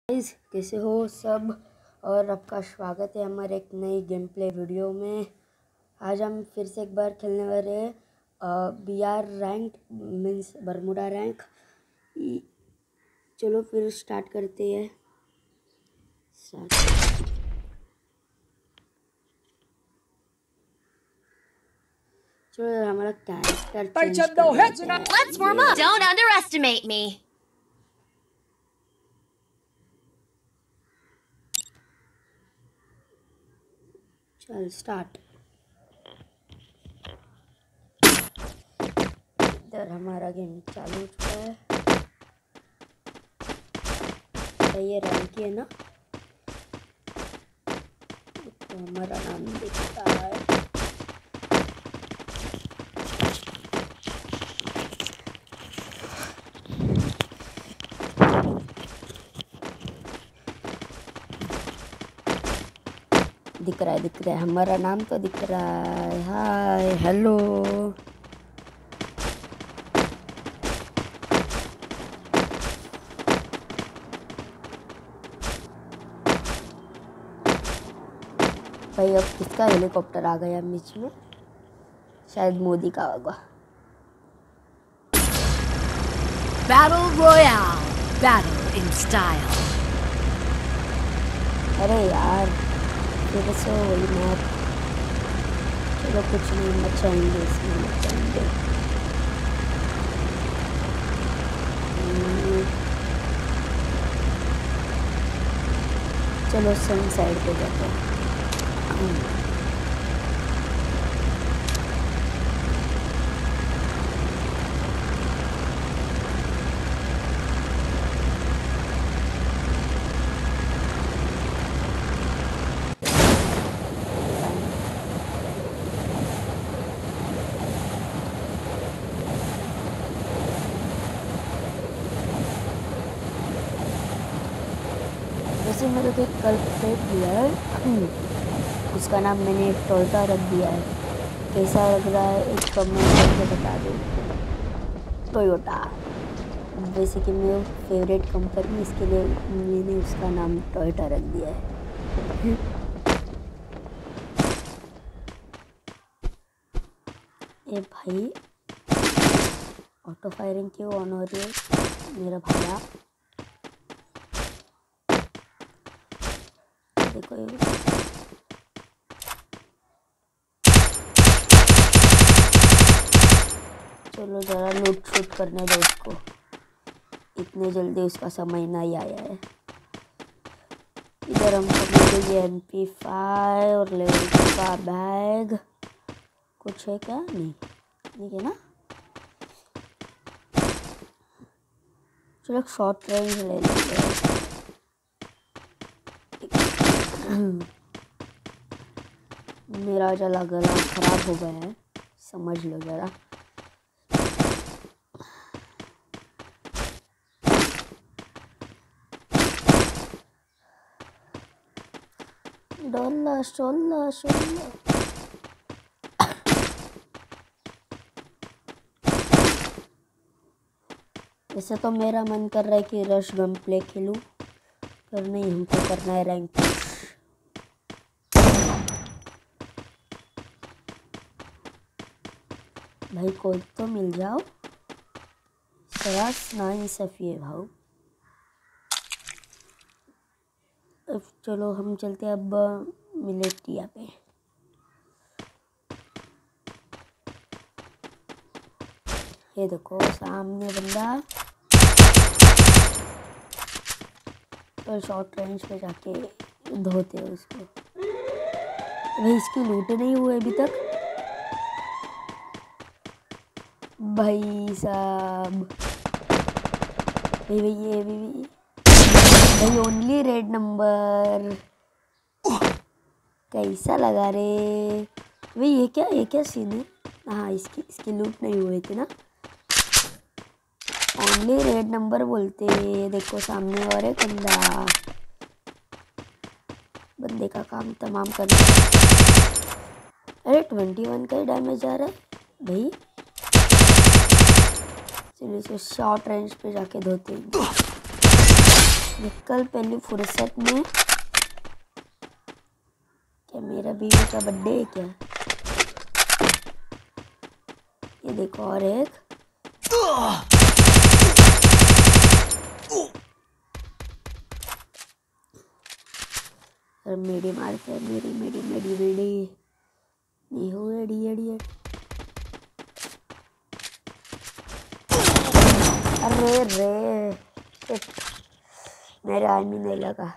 Guys, कैसे हो सब। और आपका स्वागत है हमारे एक नई गेम प्ले वीडियो में। आज हम फिर से एक बार खेलने वाले हैं BR rank means Bermuda rank. चलो फिर स्टार्ट करते हैं। चलो हमारा कैरेक्टर चेंज कर लेते हैं। Let's warm up. Don't underestimate me. चल स्टार्ट। इधर हमारा गेम चालू हो चुका है। ये रैंक है ना, तो हमारा नाम दिखता है। दिख रहा है हमारा नाम तो दिख रहा है। Hi hello. भाई अब किसका हेलीकॉप्टर आ गया बीच में? शायद मोदी का होगा। Battle Royale. Battle in style. अरे यार फिर से वही मैप। चलो कुछ नहीं, मचाएंगे इसमें, मचाएंगे। चलो सन साइड पे जाते हैं। वैसे मेरे को एक कल प्लेट दिया है, उसका नाम मैंने टोयोटा रख दिया है। कैसा लग रहा है एक कमेंट करके बता दो। टोयोटा वैसे कि मेरा फेवरेट कंपनी, इसके लिए मैंने उसका नाम टोयोटा रख दिया है। ए भाई ऑटो फायरिंग क्यों ऑन हो रही है मेरा भैया? देखो चलो जरा लूट शूट करने दो उसको, इतने जल्दी उसका समय नहीं आया है। इधर हमको मिलेगी MP5 और लेवल 2 का बैग। कुछ है क्या? नहीं है ना। चलो शॉर्ट रेंज ले लेते हैं। मेरा गला खराब हो गया है, समझ लो जरा। डोला शोला शोला। वैसे तो मेरा मन कर रहा है कि रश गन प्ले खेलूं, पर नहीं, हमको करना है रैंक पुश। भाई कोई तो मिल जाओ, सरास ना इंसाफी है भाव। अब चलो हम चलते हैं अब मिलिट्रिया पे। ये देखो सामने बंदा, तो शॉर्ट रेंज पे जाके धोते हैं उसको। भाई इसकी लूट नहीं हुई अभी तक। भाई साहब भाई ओनली रेड नंबर। कैसा लगा रे भाई? ये क्या सीन है? हाँ इसकी लूट नहीं हुई थी ना। ओनली रेड नंबर बोलते। देखो सामने और एक बंदे का काम तमाम करना। अरे 21 का ही डैमेज आ रहा है भाई। चलिए इसे शॉर्ट रेंज पे जाके धोते हैं। निकल पहली फुर्सत में। क्या मेरा बीवी का बर्थडे है क्या? ये देखो और एक। और मेडी मारते हैं, मेडी मेडी मेडी मेडी नहीं हो एडी एडी एडी। अरे रे शिट, मेरे आदमी नहीं लगा।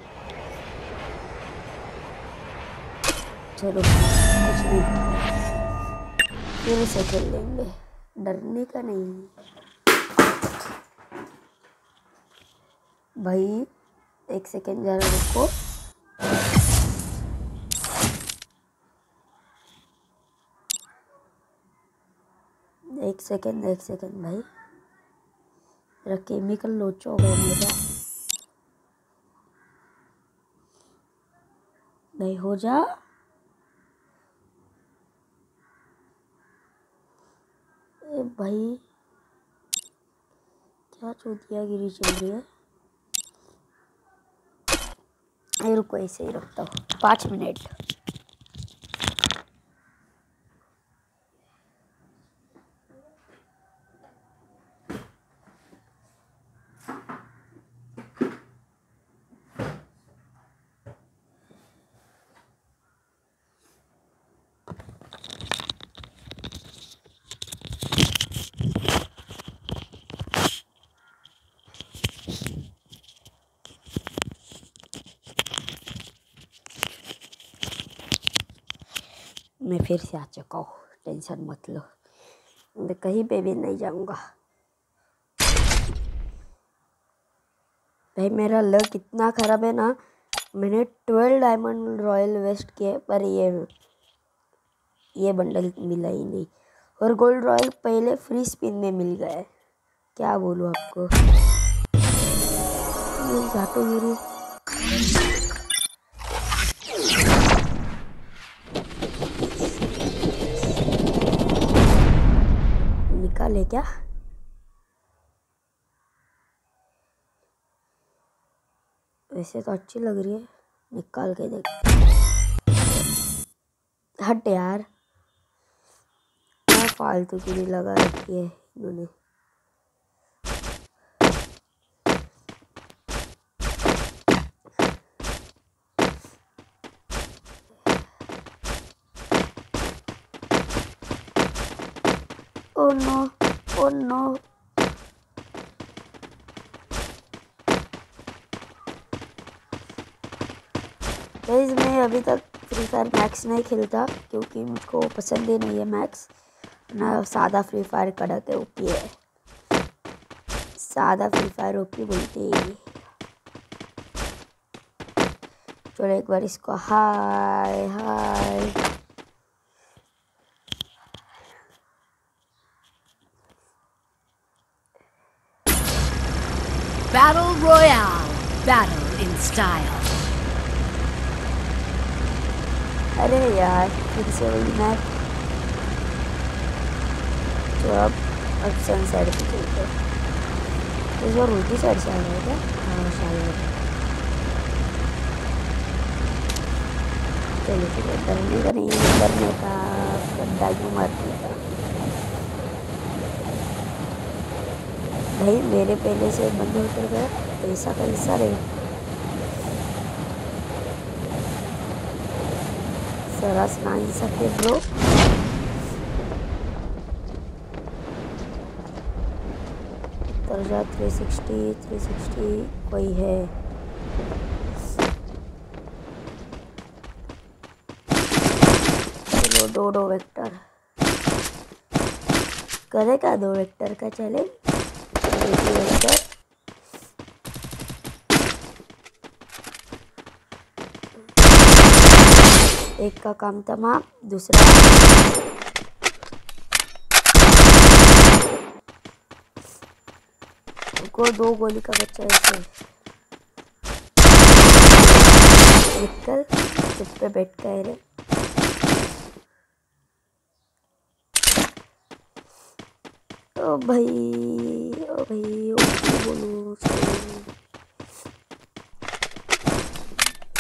चलो कुछ नहीं, फिर से खेल लेंगे, डरने का नहीं भाई। 1 सेकेंड जरा रुको। एक सेकेंड भाई, मेरा केमिकल लोचा हो गया मेरा। नहीं हो जा। ए भाई क्या चूतियागिरी चल रही है। रुको ऐसे ही रखता हूँ 5 मिनट। मैं फिर से आ चुका हूँ, टेंशन मत लो, मैं कहीं पे भी नहीं जाऊँगा भाई। मेरा लक इतना ख़राब है ना, मैंने 12 डायमंड रॉयल वेस्ट किए पर ये बंडल मिला ही नहीं। और गोल्ड रॉयल पहले फ्री स्पिन में मिल गया है, क्या बोलूँ आपको। ये घाटो गिरी निकाले क्या? वैसे तो अच्छी लग रही है, निकाल के देख। हट यार, क्या फालतू की भी लगा रखी है इन्होंने। Oh no, oh no. Guys मैं अभी तक फ्री फायर मैक्स नहीं खेलता क्योंकि मुझको पसंद ही नहीं है मैक्स ना। सादा फ्री फायर कड़क है, ओपी है। सादा फ्री फायर ओपी बोलते हैं। चलो एक बार इसको हाय हाय। Battle Royale. Battle in style. अरे यार फिर से वही मैप। तो अब सन साइड पे चलते हैं। इस बार उल्टी साइड से आ रहा है क्या? हाँ शायद। चलो चलो, डरने का नहीं, डरने का गड्ढा क्यों मारने का भाई। मेरे पहले से बंद उतर गया, ऐसा कैसा रे। सरस नाइन सके ब्रो। तरजा 360 कोई है। चलो दो वेक्टर करेगा, 2 वेक्टर का चैलेंज। वेक्टर एक का काम तमाम, दूसरा को 2 गोली का बच्चा ऐसे निकल चुप पे बैठ गए रे। ओ भाई ओ भाई, ओ बोलो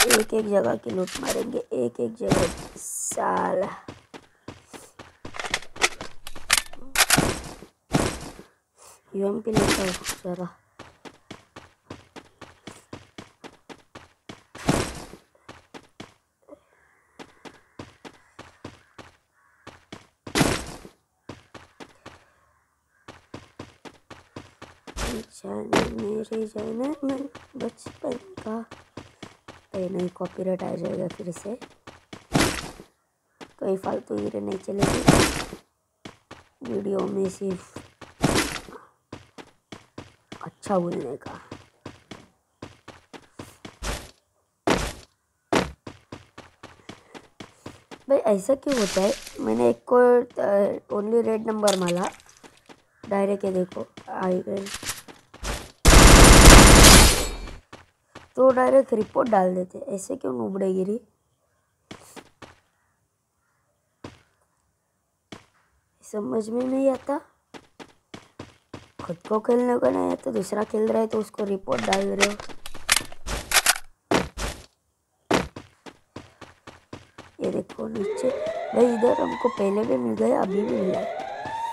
एक एक जगह की लूट मारेंगे, एक एक जगह साला। यूएमपी लेता हूँ जरा। जाने मेरे जाने मन बचपन का। नहीं, कॉपीराइट आ जाएगा फिर से। कोई फालतू हीरे नहीं चलेगी वीडियो में, सिर्फ अच्छा बोलने का। भाई ऐसा क्यों होता है? मैंने एक को ओनली रेड नंबर माला, डायरेक्ट ये देखो आई गए तो डायरेक्ट रिपोर्ट डाल देते। ऐसे क्यों नुबड़े गिरी? समझ में नहीं आता। खुद को खेलने को नहीं आता, दूसरा खेल रहा है तो उसको रिपोर्ट डाल रहे हो। ये देखो नीचे भाई, इधर हमको पहले भी मिल गया, अभी भी मिला है।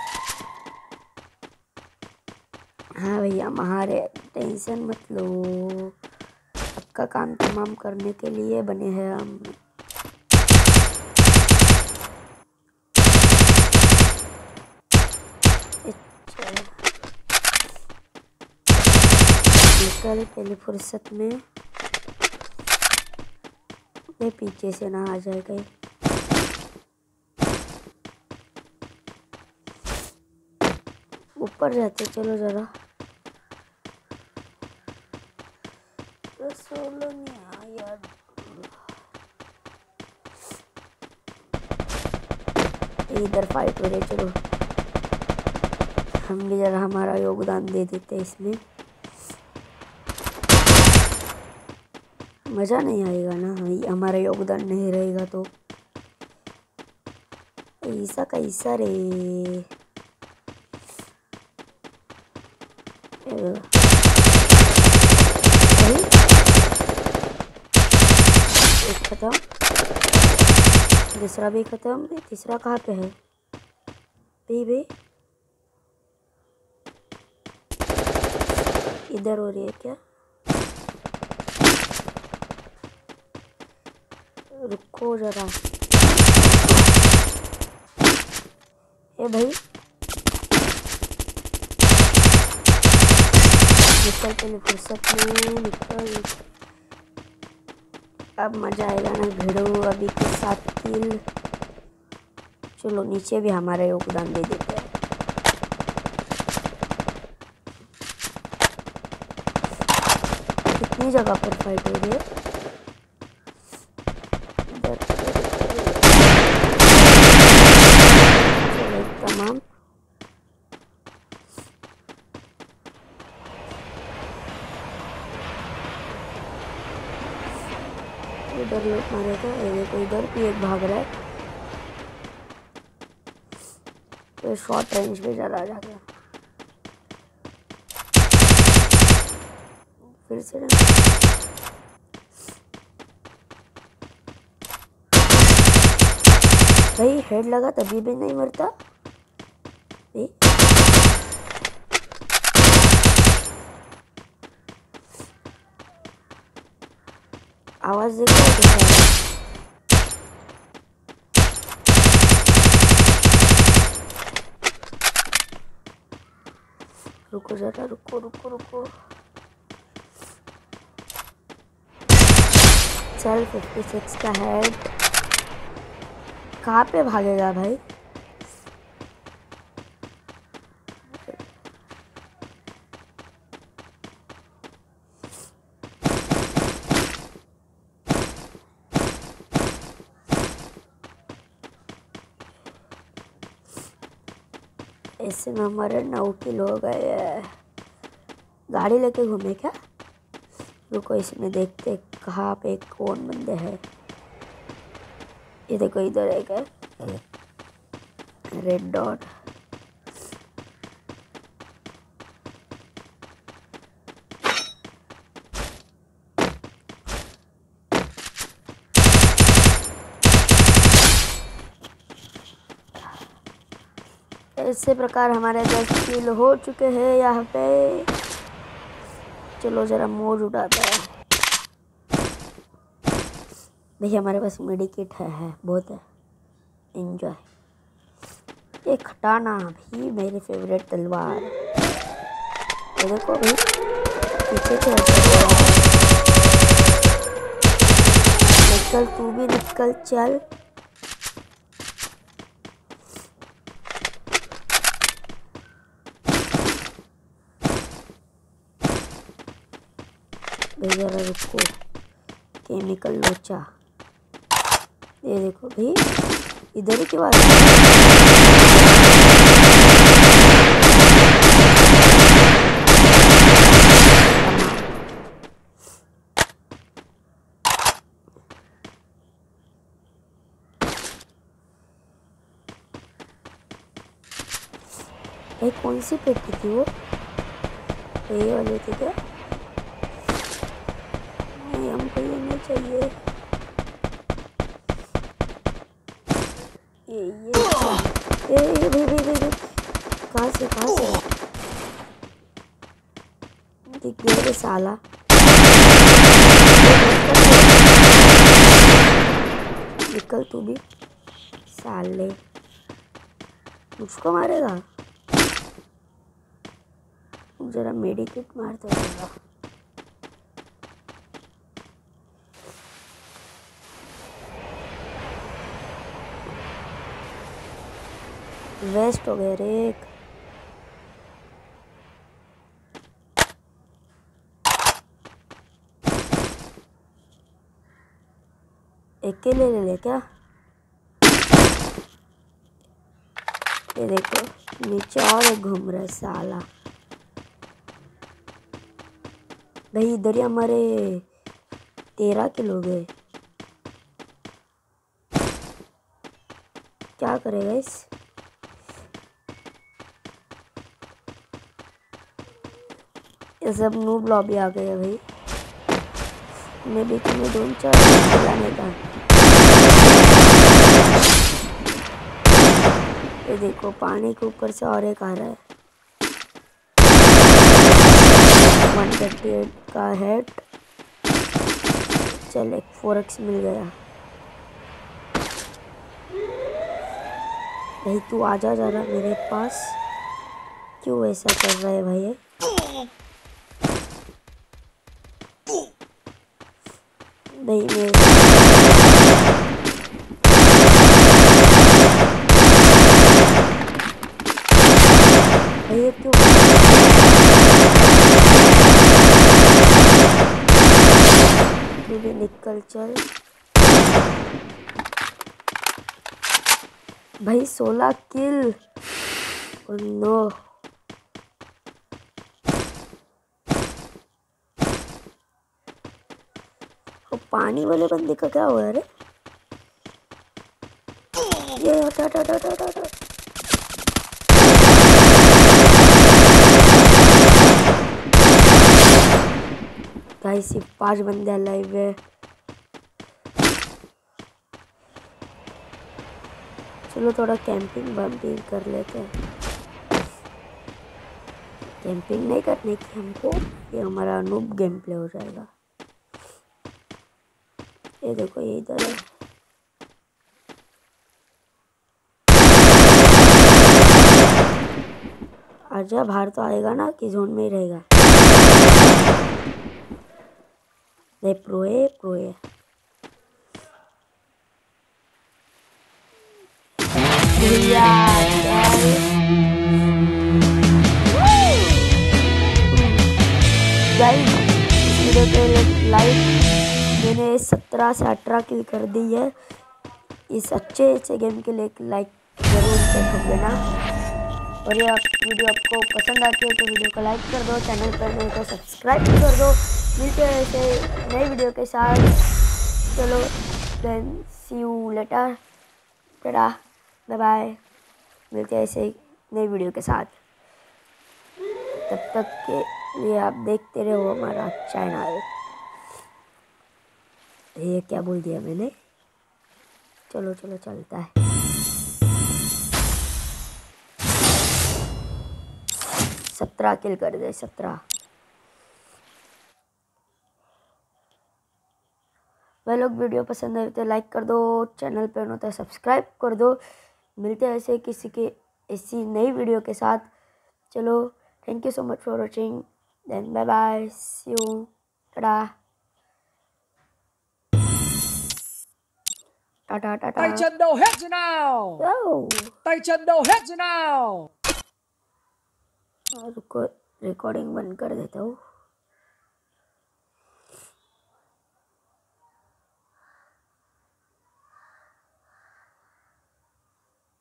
हाँ भैया महारे, टेंशन मत लो, आपका काम तमाम करने के लिए बने हैं हम। निकल पहले फुर्सत में, ये पीछे से ना आ जाएगा। ऊपर जाते चलो जरा। सोलो नहीं यार, इधर फाइट हो रही। चलो हम भी जरा हमारा योगदान दे देते इसमें। मज़ा नहीं आएगा ना हमारा योगदान नहीं रहेगा तो। ऐसा कैसा रे? एक खत्म, दूसरा भी खत्म, तीसरा कहाँ पे है? भाई इधर हो रही है क्या? रुको जरा। ए भाई निकल पहले फुर्सत में निकल। अब मजा आएगा ना भिड़ो अभी के साथ किल। चलो नीचे भी हमारा योगदान दे देते हैं। कितनी जगह पर फाइट हो रही है? तमाम इधर लूट मारेगा। देखो इधर भी एक भाग रहा है, तो शॉर्ट रेंज पे चला जाएगा। फिर से भाई हेड लगा तभी भी नहीं मरता। आवाज देखो। रुको जरा, रुको रुको रुको। चल 56 का हेड कहाँ पे भागेगा भाई? ऐसे में हमारे 9 किल हो गए। गाड़ी लेके घूमे क्या? रुको इसमें देखते कहाँ पे कौन बंदे हैं। ये देखो इधर एक है रेड डॉट। इसी प्रकार हमारे 10 किल हो चुके हैं यहाँ पे। चलो जरा मोड उठाता है। भैया हमारे पास मेडिकेट है बहुत है। एंजॉय। ये खटाना भी मेरी फेवरेट तलवार। ये देखो भाई पीछे से निकल, तू भी निकल चल। भैया रुको, केमिकल लोचा। ये देखो भाई इधर ही क्यों आ रहा है? कौन सी पेटी थी वो? ये वाली थी क्या? नहीं हमको ये नहीं चाहिए। ये भाई कहाँ से दिख गया रे साला। निकल तू भी साले, मुझको मारेगा। जरा मेडिकेट मारता होगा। वेस्ट हो गए रे एक। अकेले ले क्या? ये देखो नीचे और एक घूम रहा है साला। भाई इधर ही हमारे 13 किलो गए। क्या करेगा इस? ये सब नूब लॉबी आ गए भाई। मैं बीच में 2-4 चलाने का। ये देखो पानी के ऊपर से और एक आ रहा है। 138 का हेड। चल एक 4x मिल गया। भाई तू आजा जरा मेरे पास। क्यों ऐसा कर रहा है भाई? भाई मैं भैया क्यों? तू भी निकल चल भाई। 16 किल। Oh no. पानी वाले बंदे का क्या हुआ रे? ये हटा। भाई सिर्फ 5 बंदे लाइव है। चलो थोड़ा कैंपिंग बम्पिंग कर लेते हैं। कैंपिंग नहीं करने की हमको, ये हमारा नूब गेम प्ले हो जाएगा। ये देखो ये इधर है। आजा बाहर तो आएगा ना कि जोन में ही रहेगा? नहीं प्रो है। गाइस इस वीडियो पे लाइक मैंने 17 से 18 किल कर दी है। इस अच्छे गेम के लिए लाइक जरूर से कर देना। और ये वीडियो आपको पसंद आती है तो वीडियो को लाइक कर दो, चैनल पर नए तो सब्सक्राइब कर दो। मिलते हैं ऐसे नए वीडियो के साथ। चलो then see you later, tata bye bye. मिलते हैं ऐसे नई वीडियो के साथ। तब तक के लिए आप देखते रहो हमारा चैनल। ये क्या बोल दिया मैंने? चलो चलता है। 17 किल कर दे, 17। वह लोग वीडियो पसंद आए तो लाइक कर दो, चैनल पर हो तो सब्सक्राइब कर दो। मिलते हैं ऐसे किसी के ऐसी नई वीडियो के साथ। चलो, thank you so much for watching, then bye bye, see you, tata tata tata. Tay chân đâu hết rồi nào. Tay chân đâu hết rồi nào. रुको, रिकॉर्डिंग बंद कर देता हूँ।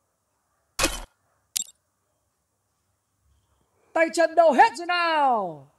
Tay chân đâu hết rồi nào.